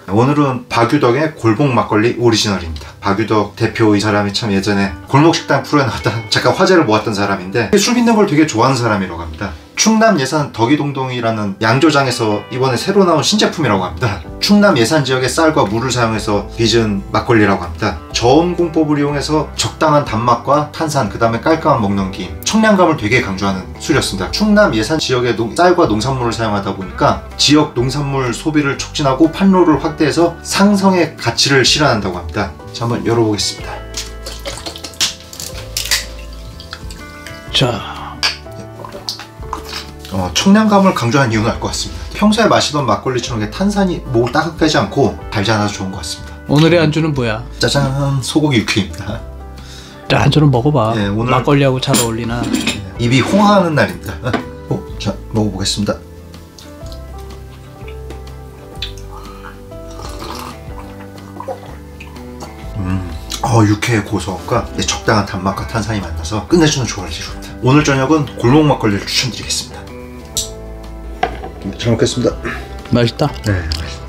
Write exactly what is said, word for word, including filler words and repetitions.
오늘은 박유덕의 골목 막걸리 오리지널입니다. 박유덕 대표 이 사람이 참 예전에 골목식당 프로에 나왔던 잠깐 화제를 모았던 사람인데 술 빚는 걸 되게 좋아하는 사람이라고 합니다. 충남 예산 덕이동동이라는 양조장에서 이번에 새로 나온 신제품이라고 합니다. 충남 예산 지역의 쌀과 물을 사용해서 빚은 막걸리라고 합니다. 저온 공법을 이용해서 적당한 단맛과 탄산, 그 다음에 깔끔한 먹넘김, 청량감을 되게 강조하는 술이었습니다. 충남 예산 지역의 농, 쌀과 농산물을 사용하다 보니까 지역 농산물 소비를 촉진하고 판로를 확대해서 상성의 가치를 실현한다고 합니다. 자, 한번 열어보겠습니다. 자, 어, 청량감을 강조한 이유는 알 것 같습니다. 평소에 마시던 막걸리처럼 탄산이 목을 따뜻하지 않고 달지 않아서 좋은 것 같습니다. 오늘의 안주는 뭐야? 짜잔, 소고기 육회입니다. 자, 안주는 먹어봐. 네, 오늘 막걸리하고 잘 어울리나? 입이 홍하는 날입니다. 어, 자, 먹어보겠습니다. 음, 어, 육회의 고소함과 적당한 단맛과 탄산이 만나서 끝내주는 조화를 이룹니다. 오늘 저녁은 골목 막걸리를 추천드리겠습니다. 잘 먹겠습니다. 맛있다. 네, 맛있다.